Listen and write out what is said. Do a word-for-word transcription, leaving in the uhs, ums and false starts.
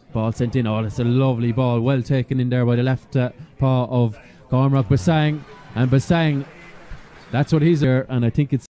Ball sent in. Oh, that's a lovely ball. Well taken in there by the left uh, paw of Cormac. Beausang. And Beausang, that's what he's there. And I think it's